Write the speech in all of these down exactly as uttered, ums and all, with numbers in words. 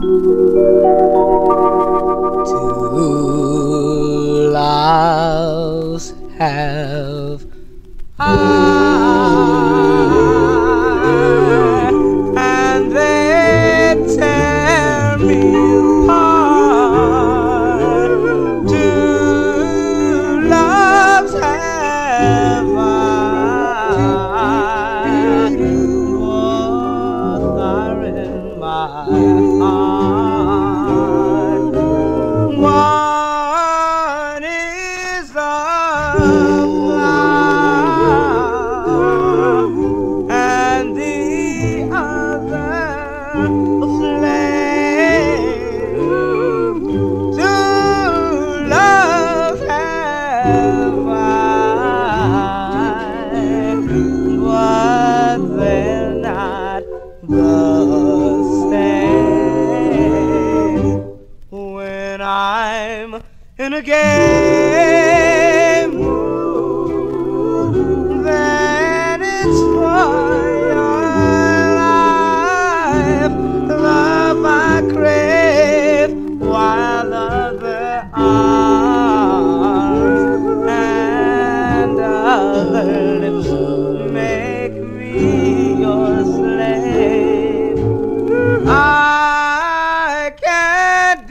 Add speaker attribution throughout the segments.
Speaker 1: Two loves have I, and they tear me apart. Two loves have I, both are in my heart. One is love, and the other flame. Two loves have I, but they're not the same. When I'm in a gay mood, then it's for your life. Love I crave, while other arms and other lips make me your slave. I can't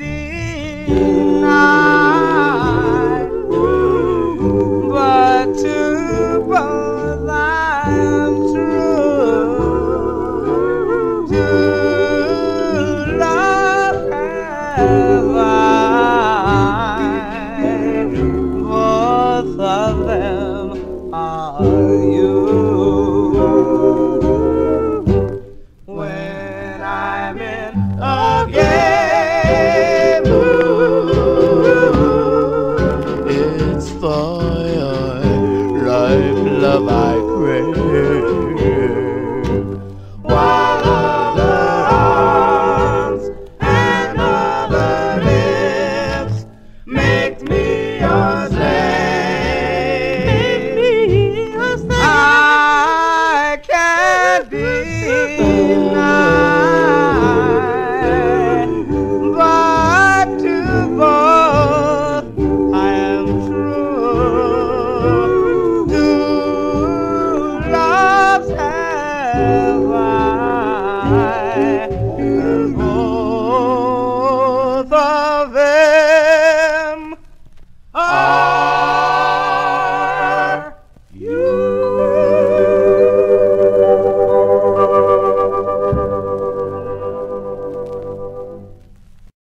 Speaker 1: deny, but to both I'm true. True love have I, both of them are you. When I'm in